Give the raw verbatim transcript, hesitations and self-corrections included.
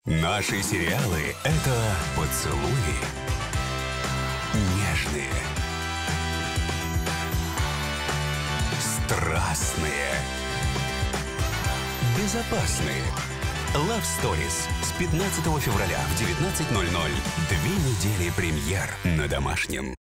Наши сериалы — это поцелуи нежные, страстные, безопасные. Love Stories с пятнадцатого февраля в девятнадцать ноль ноль. Две недели премьер на Домашнем.